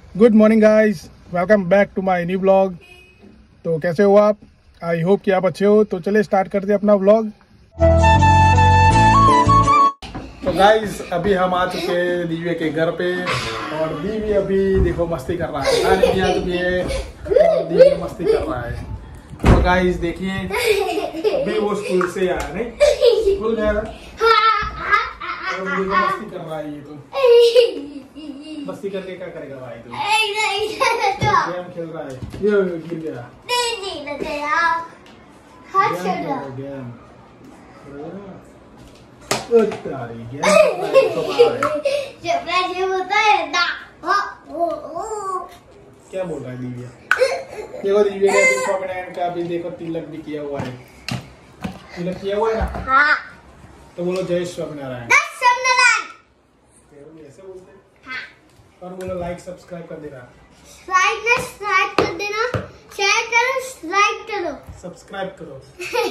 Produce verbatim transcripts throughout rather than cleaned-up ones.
Good morning guys, welcome back to my new blog. तो कैसे हो आप? आई होप कि आप अच्छे हो। तो चलिए स्टार्ट करते हैं अपना ब्लॉग। तो गाइस अभी हम आ चुके हैं दिव्य के घर पे और दिव्य अभी देखो मस्ती कर रहा है। नानी भी आ चुकी है और दिव्य मस्ती कर रहा है। तो गाइस देखिए अभी वो स्कूल से आया, नहीं स्कूल गया था और देखो मस्ती कर रहा है। ये तो मस्ती करके क्या करेगा भाई? तो गेम खेल रहा है। ये गिर गया। गेम क्या बोल रहा है दिव्या? देखो दिव्या ने अभी स्वामीनारायण का अभी देखो तिलक भी किया हुआ है। तिलक किया हुआ है ना? हाँ। तो बोलो जय स्वामीनारायण। ऐसे बोलते हैं। हाँ। और बोलो लाइक सब्सक्राइब कर देना। लाइक ना सब्सक्राइब कर देना, शेयर करो, लाइक करो, सब्सक्राइब करो।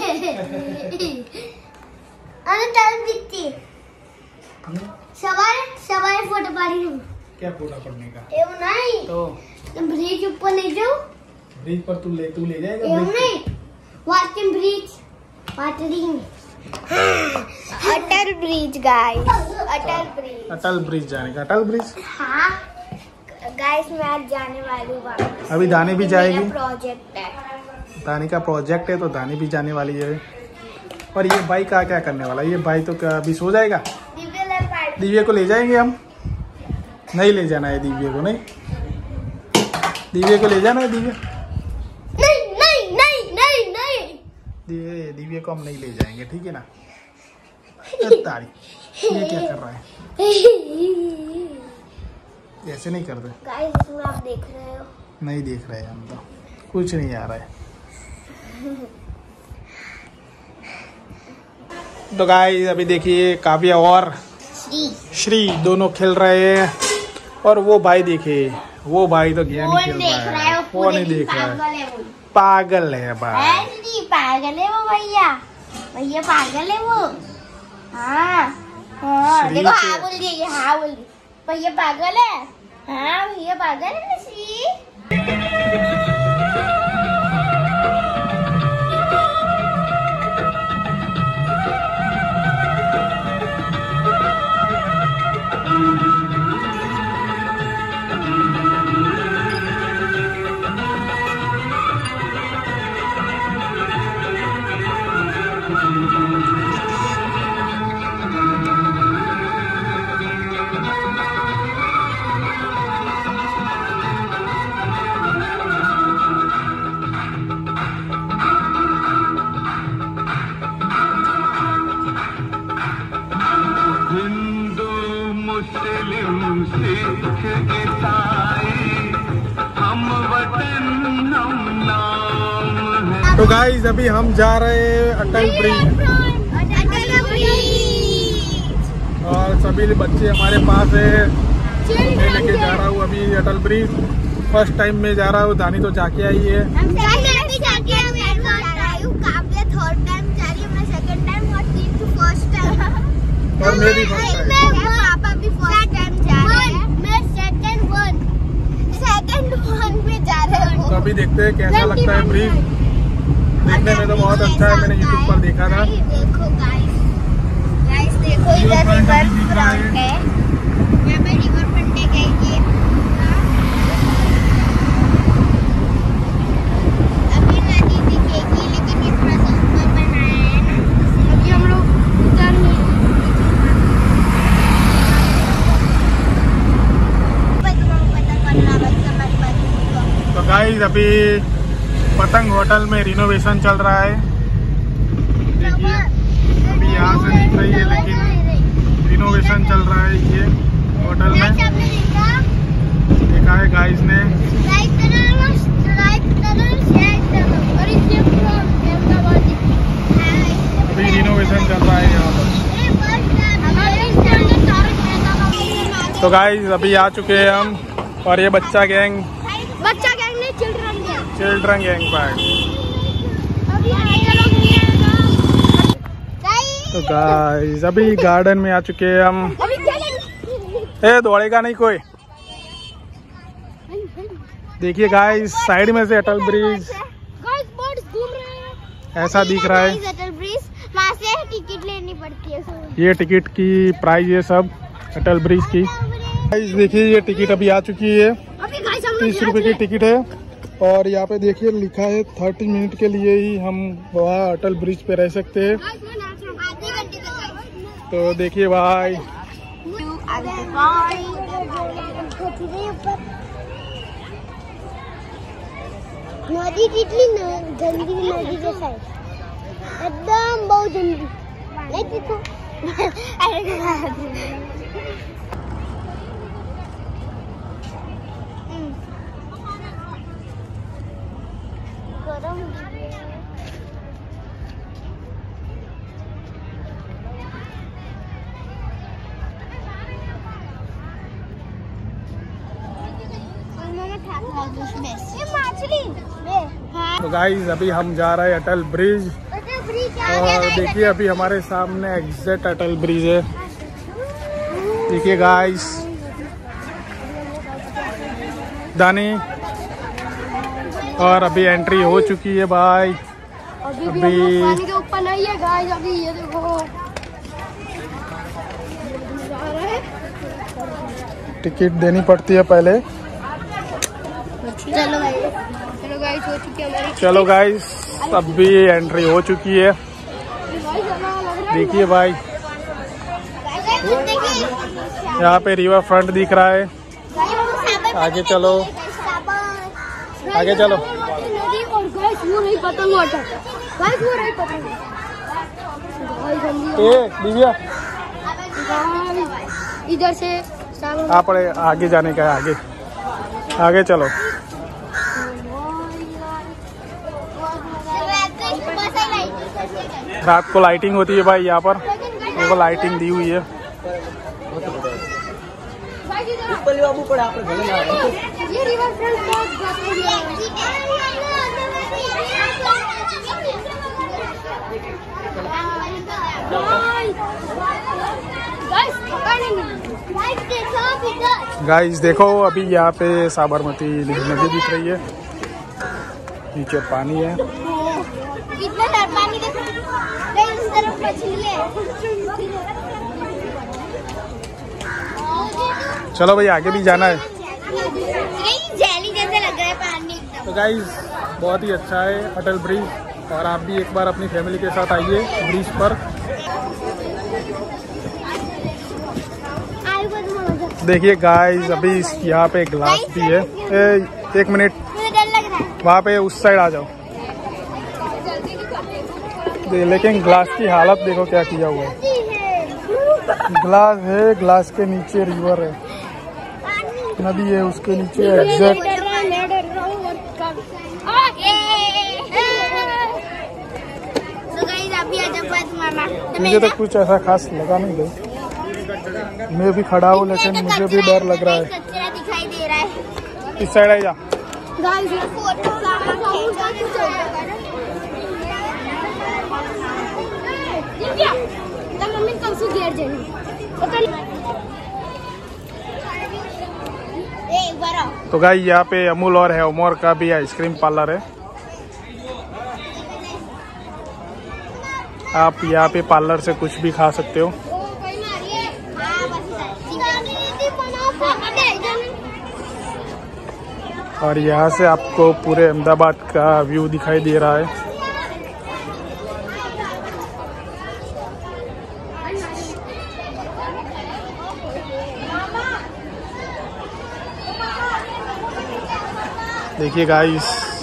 अरे टाइम दिखती है। सवारे सवारे फोटो पाड़ी हूँ। क्या फोटो पढ़ने का? ये नहीं तो ब्रिज ऊपर ले जाओ। ब्रिज पर तू ले तू ले जाएगा? ये नहीं वाटरिंग ब्रिज, वाटरिंग Atal bridge guys, Atal bridge. Atal bridge जाने का? अटल ब्रिज हाँ गाइस मैं आज जाने वाली हूँ वापस। अभी दानी भी जाएगी। प्रोजेक्ट है, दानी का प्रोजेक्ट है तो दानी भी जाने वाली है। और ये भाई का क्या करने वाला? ये भाई तो क्या अभी सो जाएगा? दिव्य को ले जाएंगे हम। नहीं ले जाना है दिव्य को? नहीं दिव्य को ले जाना है। दिव्य नहीं नहीं नहीं नहीं नहीं दिव्य दिव्य को हम नहीं ले जाएंगे, ठीक है ना? तारी ये क्या कर रहा है? ऐसे नहीं करते गाइस। इसमें आप देख रहे हो? नहीं देख रहे हैं हम, तो कुछ नहीं आ रहा है। तो गाइस अभी देखिए काव्या और श्री श्री दोनों खेल रहे हैं। और वो भाई देखिए, वो भाई तो गेम ही खेल रहा है। वो नहीं देख रहा है, पागल है भाई। पागल है वो भैया, भैया पागल है वो। हाँ हाँ देखो, हाँ बोल दिए, हाँ बोल दिए। भैया पागल है। हाँ भैया पागल है ना श्री। तो गाइस अभी हम जा रहे हैं अटल ब्रिज और सभी बच्चे हमारे पास है। मैं लेके जा रहा हूँ अभी अटल ब्रिज। फर्स्ट टाइम में जा रहा हूँ, दानी तो जाके आई है। और मैं भी फर्स्ट टाइम। पापा भी फर्स्ट टाइम जा रहे हैं। मैं सेकंड वन सेकंड वन में जा रहे हूँ। तो अभी देखते हैं कैसा लगता है ब्रिज। देखने में तो बहुत अच्छा है, मैंने यूट्यूब पर देखा था। देखो गाइस, गाइस देखो इधर रिवर फ्रंट है। यहाँ पे रिवर फ्रंट है गई ये। अभी नदी दिखेगी लेकिन ये थोड़ा सा ऊपर बनाया है ना। अभी हम लोग उधर नहीं। तो गाइस अभी पतंग होटल में रिनोवेशन चल रहा है। देखिए अभी यहाँ से दिख रही है लेकिन रिनोवेशन चल रहा है ये होटल में। देखा है गाइस ने। अभी रिनोवेशन चल रहा है यहाँ पर। तो गाइस अभी आ चुके हैं हम और ये बच्चा गैंग बच्चा गैंग नहीं, चिल्ड्रन गैंग। चिल्ड्रन गैंग पर। तो गाइस अभी गार्डन में आ चुके हैं हम। ए दौड़ेगा नहीं कोई। देखिए गाइस, साइड में से अटल ब्रिज घूम रहे हैं, ऐसा दिख रहा है। अटल ब्रिज, वहाँ से टिकट लेनी पड़ती है। ये टिकट की प्राइस है सब अटल ब्रिज की। गाइस देखिए, ये टिकट अभी आ चुकी है, तीस रुपए की टिकट है। और यहाँ पे देखिए लिखा है थर्टी मिनट के लिए ही हम वहाँ अटल ब्रिज पे रह सकते हैं। तो देखिए भाई, नदी कितनी गंदी नदी जैसा है, एकदम बहुत गंदी। नहीं देखो गरम तो गाइस अभी हम जा रहे हैं अटल ब्रिज। और देखिए अभी हमारे सामने एग्जैक्ट अटल ब्रिज है। देखिए गाइस, दानी और अभी एंट्री हो चुकी है भाई। अभी भी हम लोग पानी के ऊपर नहीं है गाइस। अभी ये देखो, टिकट देनी पड़ती है पहले। चलो गाइस, चलो गाइस, हो चुकी है हमारी। चलो गाइस, अभी एंट्री हो चुकी है। देखिए भाई, यहाँ पे रिवर फ्रंट दिख रहा है। आगे चलो, आगे चलो। ए दिव्या, इधर से आप आगे जाने का है, आगे आगे चलो। रात को लाइटिंग होती है भाई यहाँ पर, वो लाइटिंग दी हुई है। ये रिवर फ्रंट बहुत गाइस देखो, अभी यहाँ पे साबरमती नदी दिख रही है, नीचे पानी है। इतना डर पानी देखो, इस तरफ मछली है। चलो भाई, आगे भी जाना है। जेली जैसे लग रहा है पानी एकदम। तो गाइस बहुत ही अच्छा है अटल ब्रिज, और आप भी एक बार अपनी फैमिली के साथ आइए ब्रिज पर। देखिए गाइस, अभी यहाँ पे ग्लास भी है। ए, एक मिनट, वहाँ पे उस साइड आ जाओ। लेकिन ग्लास की हालत देखो क्या किया हुआ है। ग्लास है, ग्लास के नीचे रिवर है, नदी है, उसके नीचे एग्जैक्ट। मुझे तो कुछ ऐसा खास लगा नहीं गई। मैं भी खड़ा हूँ, लेकिन मुझे भी डर लग रहा है। दिखाई दे रहा है। इस साइड आ जा। तो गाइस यहाँ पे अमूल और हैवमोर का भी आइसक्रीम पार्लर है। आप यहाँ पे पार्लर से कुछ भी खा सकते हो। और यहाँ से आपको पूरे अहमदाबाद का व्यू दिखाई दे रहा है। देखिए गाइस,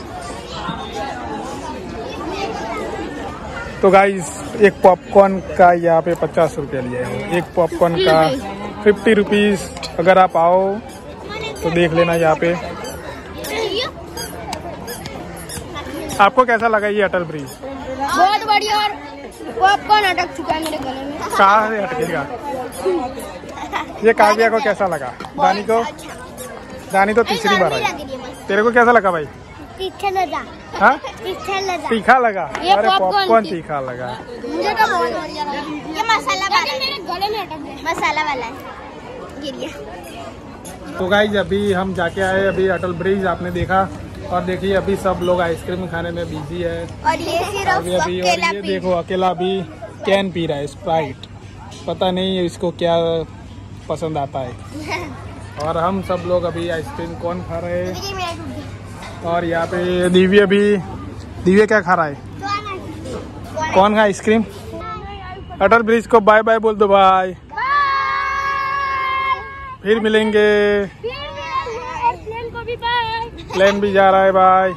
तो गाइस एक पॉपकॉर्न का यहाँ पे पचास रुपये लिया है। एक पॉपकॉर्न का फिफ्टी रुपीज। अगर आप आओ तो देख लेना यहाँ पे। आपको कैसा लगा ये अटल ब्रिज? बहुत बढ़िया। और पॉपकॉर्न अटक चुका है मेरे गले में। कहाँ से अटकेगा? ये काव्या को कैसा लगा? दानी को? दानी तो तीसरी बार आई। तेरे को कैसा लगा भाई? तीखा लगा। हाँ? तीखा लगा। तीखा लगा? अरे पॉपकॉर्न तीखा लगा। मुझे तो बहुत बढ़िया लगा। ये मसाला वाला है, मेरे गले में अटक गया। मसाला वाला है, गिर गया। तो गाइज अभी हम जाके आए अभी अटल ब्रिज, आपने देखा। और देखिए अभी सब लोग आइसक्रीम खाने में बिजी है। और ये सिर्फ अभी अभी और ये देखो अकेला अभी कैन पी रहा है, स्प्राइट। पता नहीं इसको क्या पसंद आता है। और हम सब लोग अभी आइसक्रीम कौन खा रहे हैं। और यहाँ पे दिव्य भी, दिव्य क्या खा रहा है? कौन खा आइसक्रीम? अटल ब्रिज को बाय बाय बोल दो भाई। फिर मिलेंगे। प्लेन भी जा रहा है बाय।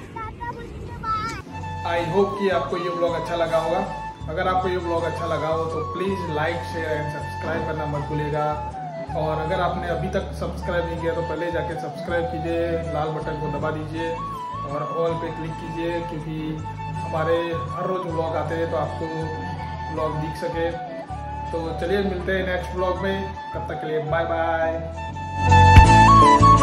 आई होप कि आपको ये ब्लॉग अच्छा लगा होगा। अगर आपको ये ब्लॉग अच्छा लगा हो तो please like share and subscribe करना मत भूलिएगा। और अगर आपने अभी तक सब्सक्राइब नहीं किया तो पहले जाके सब्सक्राइब कीजिए, लाल बटन को दबा दीजिए और ऑल पे क्लिक कीजिए, क्योंकि हमारे हर रोज़ ब्लॉग आते हैं तो आपको ब्लॉग दिख सके। तो चलिए मिलते हैं नेक्स्ट ब्लॉग में, तब तक के लिए बाय बाय।